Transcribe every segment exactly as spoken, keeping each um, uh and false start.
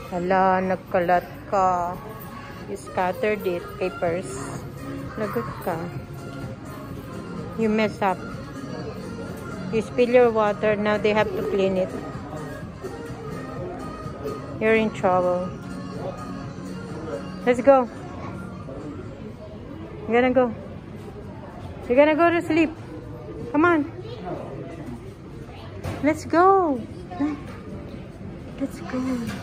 Hala, nagkalat ka. You scattered it, papers. Lagot ka. You mess up. You spill your water, now they have to clean it. You're in trouble. Let's go. You're gonna go. You're gonna go to sleep. Come on. Let's go. Let's go.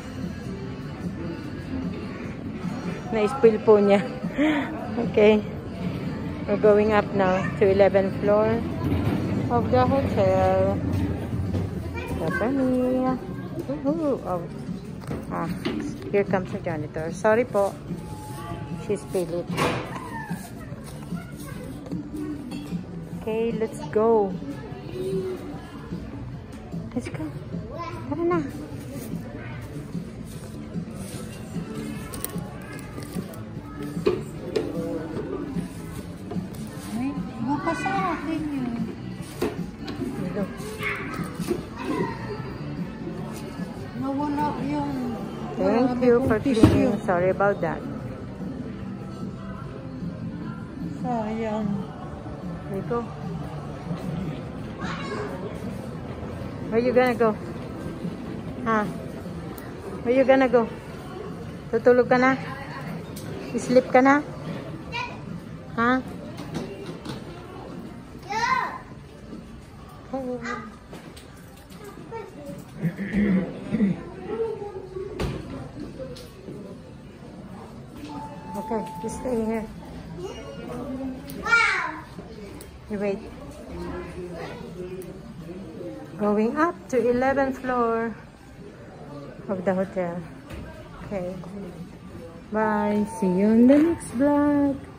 Na-spill po niya. Okay. We're going up now to eleventh floor of the hotel. Company. Ooh, oh. Ah, here comes the janitor. Sorry po. She spilled it. Okay, let's go. Let's go. Tara na. Baka sa akin yun. Nawala yung... Thank you for cleaning. Sorry about that. Sayang. There you go. Where you gonna go? Huh? Where you gonna go? Tutulog ka na? Sleep ka na? Huh? Okay, you stay here. You wait. Going up to eleventh floor of the hotel. Okay. Bye. See you in the next vlog.